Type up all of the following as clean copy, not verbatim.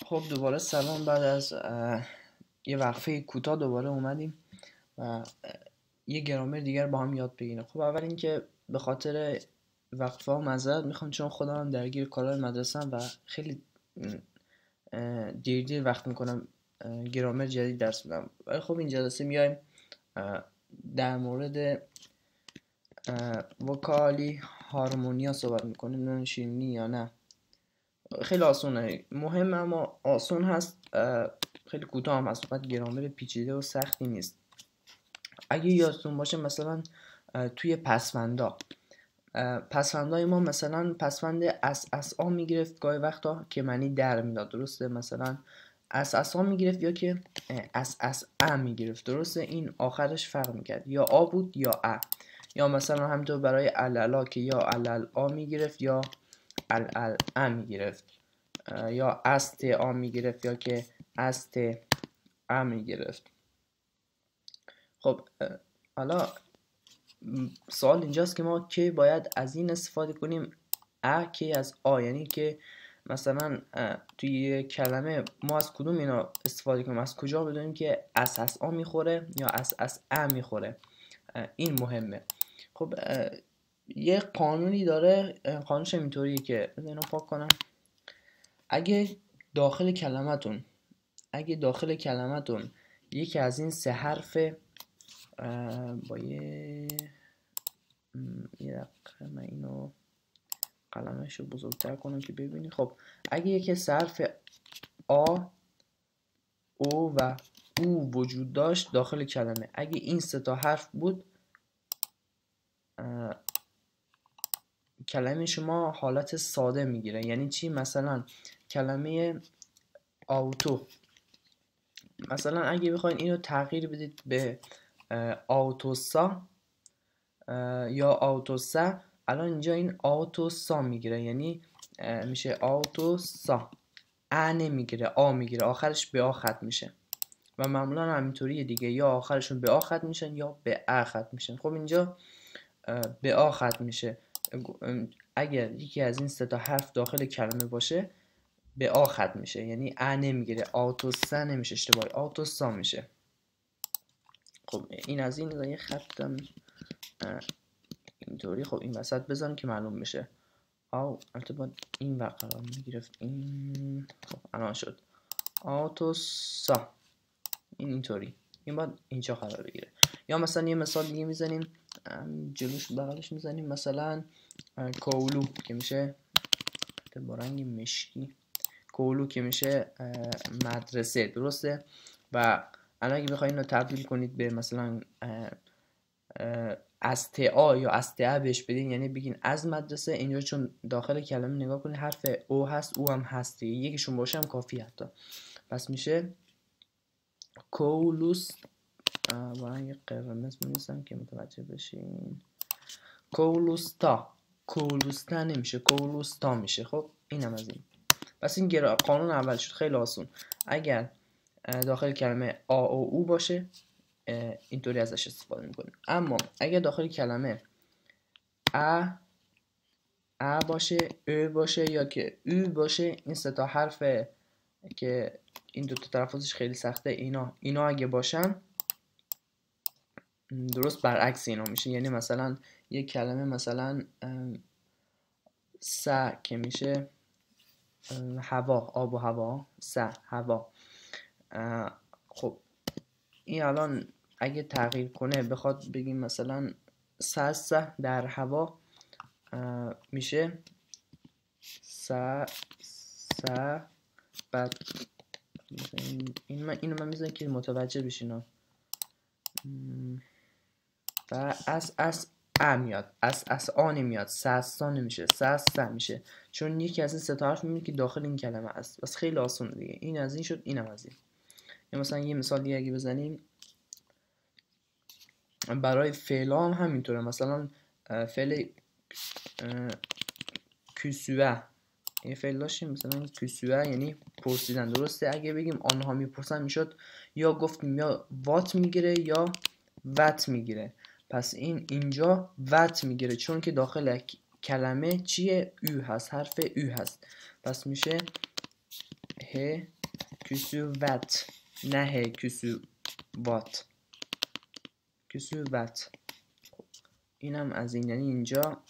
خب دوباره سلام. بعد از یه وقفه کوتاه دوباره اومدیم و یه گرامر دیگر با هم یاد بگیریم. خب اول اینکه به خاطر وقفه ها معذرت میخوام، چون خودم درگیر کارهای مدرسه‌ام و خیلی دیر وقت میکنم گرامر جدید درس میدم. ولی خب این جلسه میایم در مورد وکالی هارمونیا صحبت میکنیم. نمیدونم شیرینی یا نه. خیلی آسونه، مهم اما آسون هست، خیلی کوتاه هم هست، فقط گرامر پیچیده و سختی نیست. اگه یادتون باشه مثلا توی پسوندهای ما مثلا پسوند اس آ میگرفت گاهی وقتا که معنی در میداد، درسته؟ مثلا اس آ میگرفت یا که اس ا میگرفت، درسته؟ این آخرش فرق میکرد، یا آ بود یا ا. یا مثلا همینطور برای الالا که یا الال آ میگرفت یا ال ا میگرفت، یا است آ میگرفت یا که است ا میگرفت. خب حالا سوال اینجاست که ما کی باید از این استفاده کنیم، کی از آ، یعنی که مثلا توی کلمه ما از کدوم اینا استفاده کنیم، از کجا بدونیم که اس آ میخوره یا اس ا میخوره. این مهمه. خب یه قانونی داره، قانونش اینطوریه که اینو پاک کنم. اگه داخل کلمتون یکی از این سه حرف با یه دقیقه من اینو قلمشو بزرگتر کنم که ببینی. خب اگه یکی از حرف آ، او و او وجود داشت داخل کلمه، اگه این سه تا حرف بود کلمه شما حالت ساده میگیره. یعنی چی؟ مثلا کلمه آوتو، مثلا اگه بخواین اینو تغییر بدید به آوتوسا یا آوتوسا، الان اینجا این آوتوسا میگیره، یعنی میشه آوتوسا. ا نمیگیره، آ میگیره، آخرش به آ ختم میشه و معمولا همینطوریه دیگه، یا آخرشون به آ ختم میشن یا به ا ختم میشن. خب اینجا به آ ختم میشه. اگر یکی از این سه تا حرف داخل کلمه باشه به آ ختم میشه، یعنی ا نمیگیره، آوتوسا نمیشه، اشتباهی آوتوسا میشه. خب این از این یه خطم اینطوری. خب این وسط بزن که معلوم بشه. البته باید این وقت قرار میگرفت این. خب الان شد آوتوسا. این اینطوری، این باید اینجا قرار بگیره. یا مثلا یه مثال دیگه میزنیم، جلوش بغلش میزنیم، مثلا کولو که میشه با رنگ مشکی، کولو که میشه مدرسه، درسته؟ و الان اگه بخواید اینو تبدیل کنید به مثلا از تا یا از تا بهش بدین، یعنی بگین از مدرسه، اینجا چون داخل کلمه نگاه کنید حرف او هست، او هم هست، یکیشون باشه هم کافی حتی. پس میشه کولوس. با یه قرمز می‌نویسم که متوجه بشین. کولوستا. کولوستا نمیشه، کولوستا میشه. خب اینم از این. پس این قانون اول شد، خیلی آسون. اگر داخل کلمه آ او او باشه اینطوری ازش استفاده میکنیم. اما اگر داخل کلمه ا باشه، او باشه یا که او باشه، این سه تا حرف که این دو تا تلفظش خیلی سخته، اینا اگه باشن درست برعکس اینا میشه. یعنی مثلا یک کلمه مثلا س که میشه هوا، آب و هوا، س هوا. خب این الان اگه تغییر کنه بخواد بگیم مثلا س در هوا، میشه س بعد اینو من میذارم که متوجه بشین. و از ا میاد، از آ نمیاد، سسا نمیشه، سسا میشه، چون یکی از این سه تا حرف میمونه که داخل این کلمه است. بس خیلی آسونه دیگه. این از این شد، اینم از این. یا مثلا یه مثال دیگه اگه بزنیم برای فعلا هم همینطوره. مثلا فعل کسوه، یه فعل داشتیم مثلا کسوه یعنی پرسیدن، درسته؟ اگه بگیم آنها میپرسن میشد یا گفتیم یا وات میگیره یا وات میگیره. پس اینجا وات میگیره چون که داخل کلمه چیه؟ او هست، حرف او هست. پس میشه ه küsüvet نه küsüوات küsüvet. اینم از این، یعنی اینجا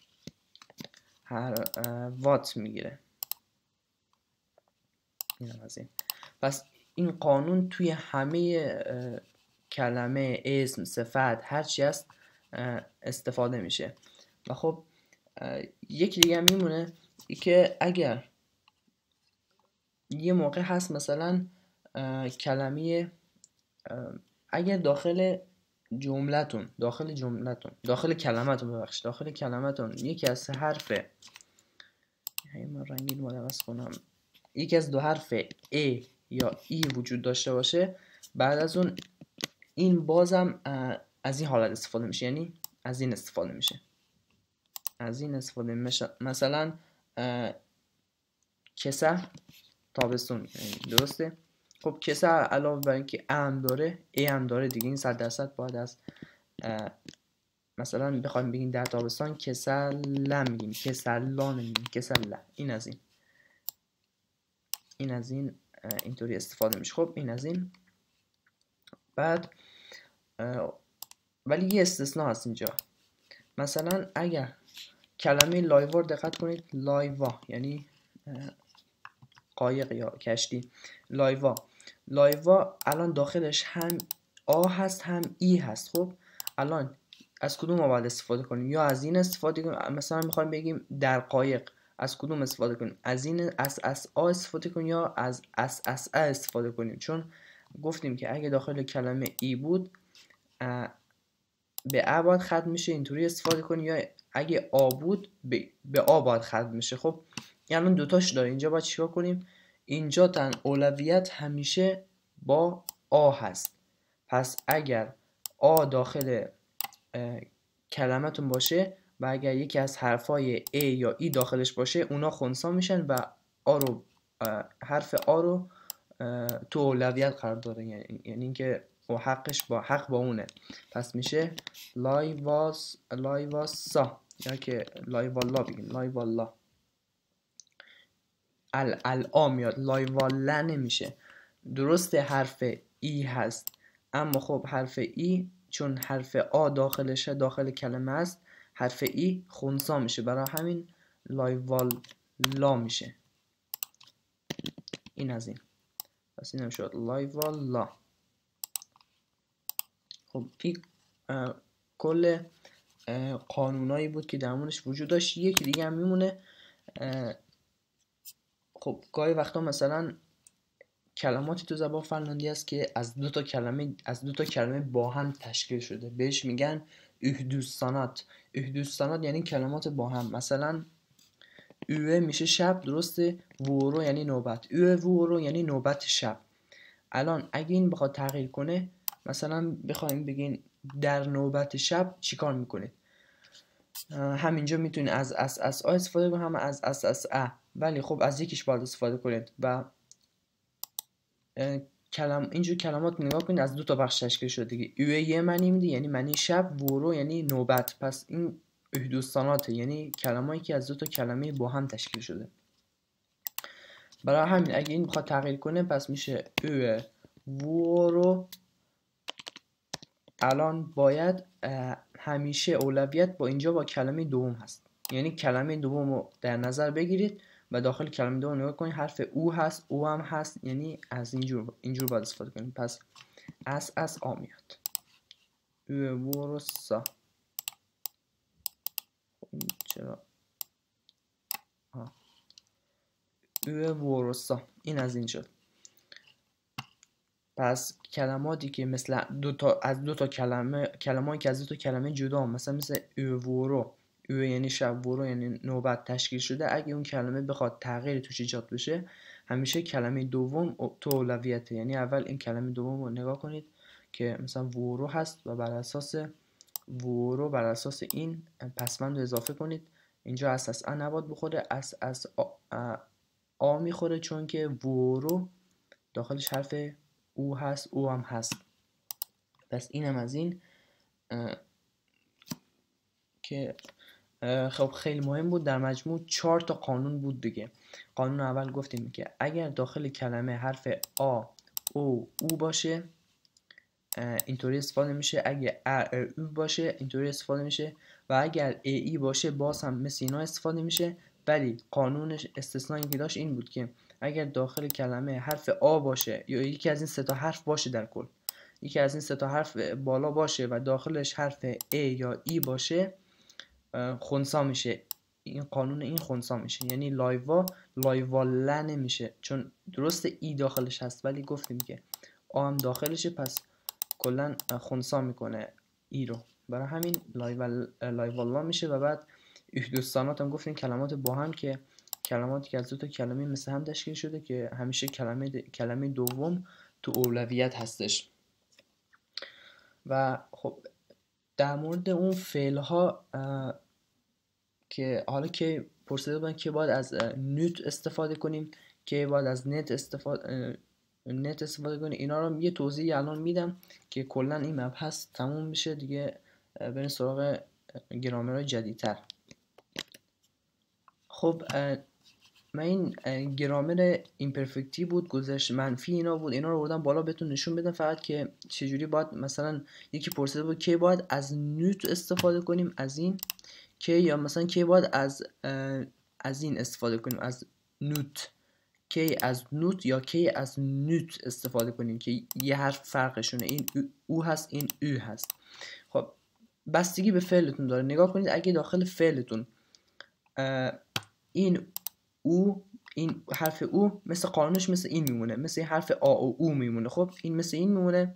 هر وات میگیره. اینم از این. پس این قانون توی همه کلمه، اسم، صفت، هر چی هست استفاده میشه. و خب یکی دیگه میمونه که اگر یه موقع هست مثلا کلمه اگر داخل کلمتون یکی از حرف، من رنگین رو عوض کنم، یکی از دو حرف ا یا ای وجود داشته باشه، بعد از اون این بازم از این حالت استفاده میشه، یعنی از این استفاده میشه. مثلا کسه تابستون، درسته؟ خب کسه علاوه بر اینکه ام داره ای هم داره دیگه، این 100% باید از مثلا بخوایم بگیم در تابستان کسل میگیم، کسلا نمیگیم، کسل. این از این اینطوری استفاده میشه. خب این از این. بعد ولی یه استثناء هست اینجا. مثلا اگر کلمه لایوا دقت کنید، لایوا یعنی قایق یا کشتی. لایوا الان داخلش هم آ هست هم ای هست. خب الان از کدوم ما باید استفاده کنیم؟ یا از این استفاده کنیم، مثلا میخوایم بگیم در قایق، از کدوم استفاده کنیم؟ از این از آ استفاده کنیم یا از ا استفاده کنیم؟ چون گفتیم که اگه داخل کلمه ای بود به ا باید ختم میشه، اینطوری استفاده کنیم، یا اگه آ بود به آ باید ختم میشه. خب الان دوتاش داره. اینجا باید چیکار کنیم؟ اینجا اولویت همیشه با آ هست. پس اگر آ داخل کلمتون باشه و اگر یکی از حرفای ا یا ای داخلش باشه، اونا خنثی میشن و حرف آ رو تو اولویت قرار داره، یعنی اینکه حقش با اونه. پس میشه لایواسا، یا که لایوالا بگیم، لایوالا. الآ میاد، لایوالا نمیشه. درسته حرف ای هست، اما خب حرف ای چون حرف آ داخلشه، داخل کلمه است، حرف ای خنثی میشه، برای همین لایوالا میشه. این از این. پس اینم شد لایوالا. خب این کل قانونایی بود که درمونش وجود داشت. یکی دیگه هم میمونه. خب گاهی وقتا مثلا کلماتی تو زبان فنلاندی است که از دو تا کلمه با هم تشکیل شده، بهش میگن اهدوستانات. یعنی کلمات با هم. مثلا اوه میشه شب، درسته؟ وورو یعنی نوبت. اوه وورو یعنی نوبت شب. الان اگه این بخواد تغییر کنه، مثلا بخوایم بگین در نوبت شب، چیکار میکنید؟ همینجا میتونید از آ استفاده کنید، هم از ا، ولی خب از یکیش باید استفاده کنید. و اینجور کلمات نگاه کنید از دو تا بخش تشکیل شده دیگه. اوه یه معنی میده، یعنی معنی شب، وورو یعنی نوبت. پس این اهدوستاناته، یعنی کلمایی که از دو تا کلمه با هم تشکیل شده. برای همین اگه این بخواد تغییر کنه، پس میشه اوه وورو. الان باید همیشه اولویت با اینجا با کلمه دوم هست، یعنی کلمه دوم رو در نظر بگیرید و داخل کلمه دوم نگاه کنید، حرف او هست، او هم هست، یعنی از اینجور باید استفاده کنید. پس از آ میاد. وورسا. چرا وورسا. این از این شد. پس کلماتی که مثل از دو تا کلمه‌ای که از دو تا کلمه جدا، مثل وورو، او یعنی شب، وورو یعنی نوبت، تشکیل شده، اگه اون کلمه بخواد تغییر توش ایجاد بشه، همیشه کلمه دوم تو اولویته. یعنی اول این کلمه دوم رو نگاه کنید که مثلا وورو هست و بر اساس این پسمند رو اضافه کنید. اینجا از ا نباید بخوره، از آ میخوره، چون که وورو داخلش حرف او هست، او هم هست. پس اینم از این که خب خیلی مهم بود. در مجموع 4 تا قانون بود دیگه. قانون اول گفتیم که اگر داخل کلمه حرف آ او باشه اینطوری استفاده میشه، اگه او باشه اینطوری استفاده میشه و اگر ای باشه باز هم مثل اینا استفاده میشه. ولی قانونش استثنایی که داشت این بود که اگر داخل کلمه حرف آ باشه یا یکی از این 3 تا حرف باشه، در کل یکی از این 3 تا حرف بالا باشه و داخلش حرف ای یا ای باشه خنثی میشه. این قانون این خنثی میشه، یعنی لایواله نمیشه، چون درست ای داخلش هست ولی گفتیم که آ هم داخلشه، پس کلا خنثی میکنه ای رو، برای همین لایوالا میشه. و بعد دوستانات هم گفتیم کلمات با هم که کلماتی که از 2 تا کلمه مثل هم تشکیل شده که همیشه کلمه دوم تو اولویت هستش. و خب در مورد اون فعل ها که حالا که پرسیده بودن که باید از نوت استفاده کنیم، که باید از نت استفاده کنیم، اینا رو یه توضیحی الان میدم که کلا این مبحث تموم میشه دیگه، بریم سراغ گرامرهای جدیدتر. خب من این گرامر ایمپرفکتی بود، گذشت منفی اینا بود، اینا رو بردم بالا بهتون نشون بدم فقط که چجوری باید. مثلا یکی پرسیده بود که باید از نوت استفاده کنیم، از این که، یا مثلا که باید از این استفاده کنیم، از نوت، که از نوت یا که از نوت استفاده کنیم که یه حرف فرقشونه، این او هست این او هست. خب بستگی به فعلتون داره. نگاه کنید اگه داخل فعلتون این او، این حرف او مثل قانونش مثل این میمونه، مثل حرف آ او میمونه. خب این مثل این میمونه.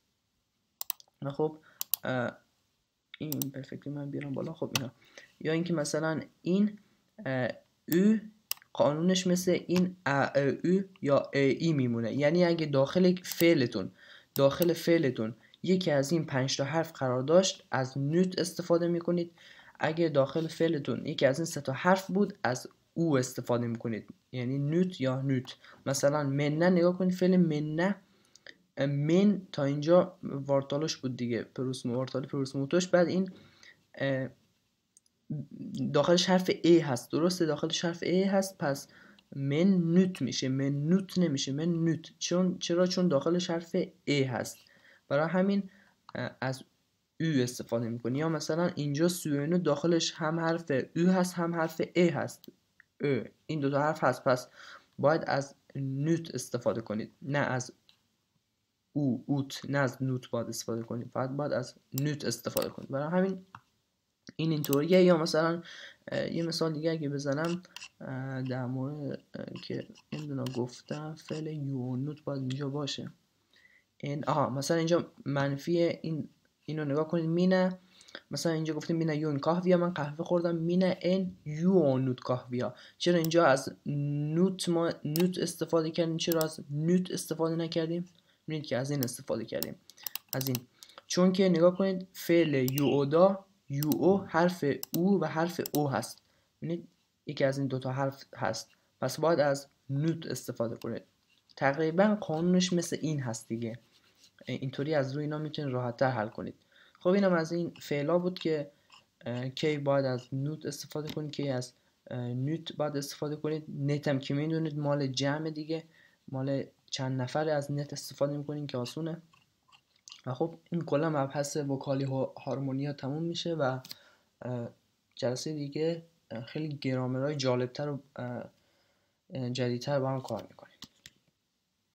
خب این پرفکتی من بیارم بالا. خب اینا، یا اینکه مثلا این او قانونش مثل این او یا ای میمونه. یعنی اگه داخل فعلتون یکی از این 5 تا حرف قرار داشت از نوت استفاده میکنید، اگه داخل فعلتون یکی از این 3 تا حرف بود از او استفاده میکنید، یعنی نوت یا نوت. مثلا منه، نگاه کنید فعل منه، من تا اینجا وارتالش بود دیگه، وارتال پروسموتوش، بعد این داخلش حرف ای هست، درسته داخلش حرف ای هست، پس من نوت میشه، من نوت نمیشه، من نوت. چرا؟ چون داخلش حرف ای هست، برای همین از او استفاده میکنی. یا مثلا اینجا سوئنو داخلش هم حرف او هست هم حرف ای هست، این 2 تا حرف هست، پس باید از نوت استفاده کنید، نه از اوت، نه از نوت باید استفاده کنید، فقط باید از نوت استفاده کنید. برای همین این اینطوریه. یا مثلا یه مثال دیگه اگه بزنم در مورد که نمیدونم گفتم فعل یو نوت باید اینجا باشه. مثلا اینجا منفی اینو نگاه کنید، مینه، مثلا اینجا گفتیم مینه یون قهویا، من قهوه خوردم، مینه ان یو نوت قهویا. چرا اینجا از نوت ما نوت استفاده کردیم، چرا از نوت استفاده نکردیم؟ می‌بینید که از این استفاده کردیم، از این، چون که نگاه کنید فعل یودا، یو او حرف او و حرف او هست، می‌بینید یکی از این 2 تا حرف هست، پس باید از نوت استفاده کنید. تقریبا قانونش مثل این هست دیگه، اینطوری از روی اینا میتونید راحت تر حل کنید. خب اینم از این فعلا بود که کی باید از نوت استفاده کنید، کی از نوت باید استفاده کنید. نت هم که میدونید مال جمع دیگه، مال چند نفر از نت استفاده میکنین که آسونه. و خب این کلا مبحث وکالی هارمونیا تموم میشه و جلسه دیگه خیلی گرامرهای جالبتر و جدیدتر با هم کار میکنیم.